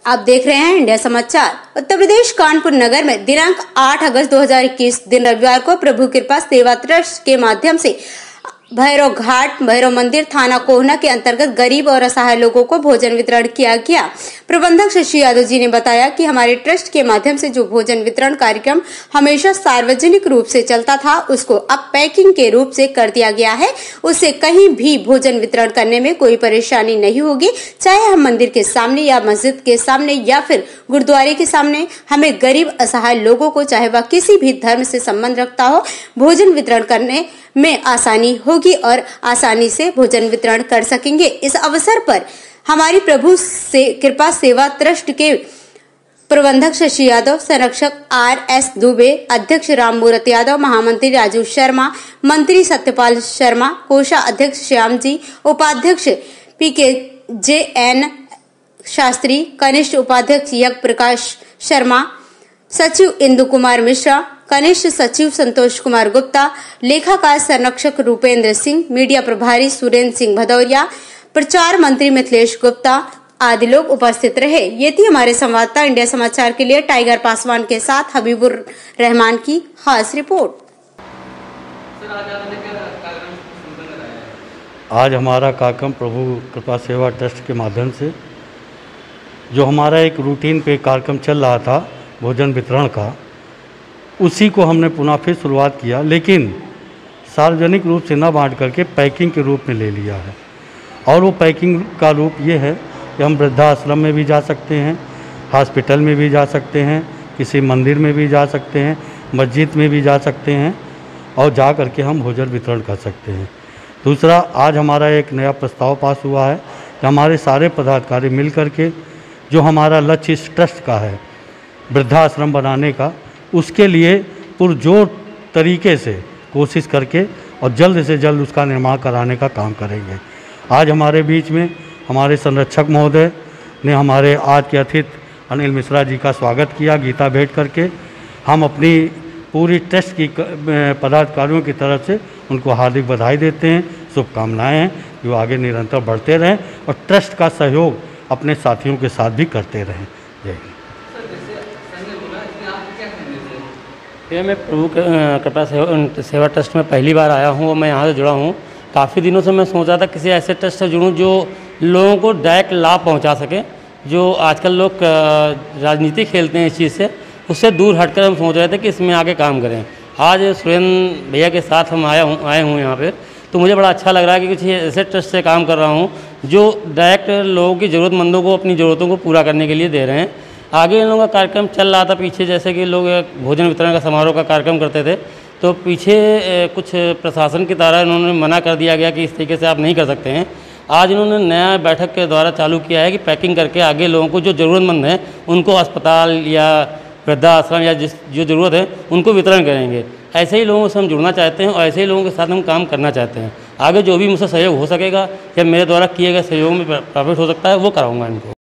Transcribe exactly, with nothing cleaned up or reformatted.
आप देख रहे हैं इंडिया समाचार। उत्तर प्रदेश कानपुर नगर में दिनांक आठ अगस्त दो हज़ार इक्कीस दिन रविवार को प्रभु कृपा सेवा ट्रस्ट के माध्यम से भैरव घाट भैरव मंदिर थाना कोहना के अंतर्गत गरीब और असहाय लोगों को भोजन वितरण किया गया। प्रबंधक शशि यादव जी ने बताया कि हमारे ट्रस्ट के माध्यम से जो भोजन वितरण कार्यक्रम हमेशा सार्वजनिक रूप से चलता था, उसको अब पैकिंग के रूप से कर दिया गया है। उससे कहीं भी भोजन वितरण करने में कोई परेशानी नहीं होगी। चाहे हम मंदिर के सामने या मस्जिद के सामने या फिर गुरुद्वारे के सामने, हमें गरीब असहाय लोगों को, चाहे वह किसी भी धर्म से संबंध रखता हो, भोजन वितरण करने में आसानी होगी और आसानी से भोजन वितरण कर सकेंगे। इस अवसर पर हमारी प्रभु से कृपा सेवा ट्रस्ट के प्रबंधक शशि यादव, संरक्षक आर एस दुबे, अध्यक्ष राम मूर्त यादव, महामंत्री राजू शर्मा, मंत्री सत्यपाल शर्मा, कोषा अध्यक्ष श्याम जी, उपाध्यक्ष पी के जे एन शास्त्री, कनिष्ठ उपाध्यक्ष यज्ञ प्रकाश शर्मा, सचिव इंदु कुमार मिश्रा, कनिष्ठ सचिव संतोष कुमार गुप्ता, लेखाकार संरक्षक रूपेंद्र सिंह, मीडिया प्रभारी सुरेंद्र सिंह भदौरिया, प्रचार मंत्री मिथिलेश गुप्ता आदि लोग उपस्थित रहे। ये थी हमारे संवाददाता इंडिया समाचार के लिए टाइगर पासवान के साथ हबीबुर रहमान की खास रिपोर्ट। आज हमारा कार्यक्रम प्रभु कृपा सेवा ट्रस्ट के माध्यम से जो हमारा एक रूटीन पे कार्यक्रम चल रहा था भोजन वितरण का, उसी को हमने पुनः फिर शुरुआत किया, लेकिन सार्वजनिक रूप से न बांट करके पैकिंग के रूप में ले लिया है। और वो पैकिंग का रूप ये है कि हम वृद्धाश्रम में भी जा सकते हैं, हॉस्पिटल में भी जा सकते हैं, किसी मंदिर में भी जा सकते हैं, मस्जिद में भी जा सकते हैं और जा करके हम भोजन वितरण कर सकते हैं। दूसरा, आज हमारा एक नया प्रस्ताव पास हुआ है कि हमारे सारे पदाधिकारी मिल करके जो हमारा लक्ष्य इस ट्रस्ट का है वृद्धाश्रम बनाने का, उसके लिए पुरजोर तरीके से कोशिश करके और जल्द से जल्द उसका निर्माण कराने का काम करेंगे। आज हमारे बीच में हमारे संरक्षक महोदय ने हमारे आज के अतिथि अनिल मिश्रा जी का स्वागत किया गीता भेंट करके। हम अपनी पूरी ट्रस्ट की पदाधिकारियों की तरफ से उनको हार्दिक बधाई देते हैं, शुभकामनाएं हैं कि वो आगे निरंतर बढ़ते रहें और ट्रस्ट का सहयोग अपने साथियों के साथ भी करते रहें। जय हिंद। ये मैं प्रभु कृपा सेवा, सेवा ट्रस्ट में पहली बार आया हूँ और मैं यहाँ से जुड़ा हूँ। काफ़ी दिनों से मैं सोच रहा था किसी ऐसे ट्रस्ट से जुड़ूँ जो लोगों को डायरेक्ट लाभ पहुँचा सके। जो आजकल लोग राजनीति खेलते हैं इस चीज़ से, उससे दूर हटकर हम सोच रहे थे कि इसमें आगे काम करें। आज सुरेंद्र भैया के साथ हम आया हूँ आए हूँ यहाँ पर, तो मुझे बड़ा अच्छा लग रहा है कि कुछ ऐसे ट्रस्ट से काम कर रहा हूँ जो डायरेक्ट लोगों की ज़रूरतमंदों को अपनी ज़रूरतों को पूरा करने के लिए दे रहे हैं। आगे इन लोगों का कार्यक्रम चल रहा था पीछे, जैसे कि लोग भोजन वितरण का समारोह का कार्यक्रम करते थे, तो पीछे कुछ प्रशासन की द्वारा इन्होंने मना कर दिया गया कि इस तरीके से आप नहीं कर सकते हैं। आज इन्होंने नया बैठक के द्वारा चालू किया है कि पैकिंग करके आगे लोगों को जो ज़रूरतमंद है उनको अस्पताल या वृद्धाश्रम या जिस जो ज़रूरत है उनको वितरण करेंगे। ऐसे ही लोगों से हम जुड़ना चाहते हैं और ऐसे ही लोगों के साथ हम काम करना चाहते हैं। आगे जो भी मुझसे सहयोग हो सकेगा या मेरे द्वारा किए गए सहयोग में प्रॉफिट हो सकता है वो कराऊँगा इनको।